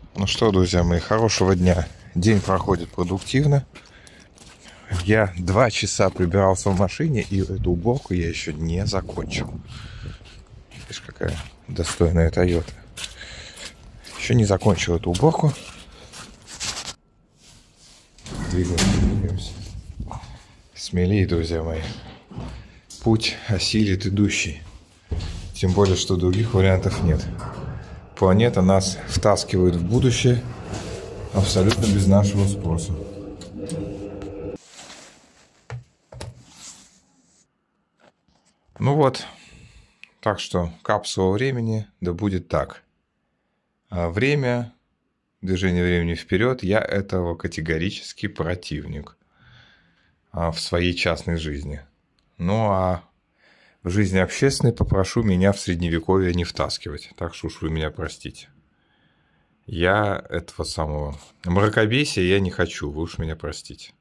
Ну что, друзья мои, хорошего дня. День проходит продуктивно. Я 2 часа прибирался в машине, и эту уборку я еще не закончил. Видишь, какая достойная Тойота. Еще не закончил эту уборку. Двигаемся. Смелее, друзья мои. Путь осилит идущий. Тем более, что других вариантов нет. Планета нас втаскивает в будущее абсолютно без нашего спроса. Ну вот, так что капсула времени, да будет так. А время, движение времени вперед, я этого категорически противник в своей частной жизни. Ну а в жизни общественной попрошу меня в средневековье не втаскивать, так что уж вы меня простите. Я этого самого мракобесия я не хочу, вы уж меня простите.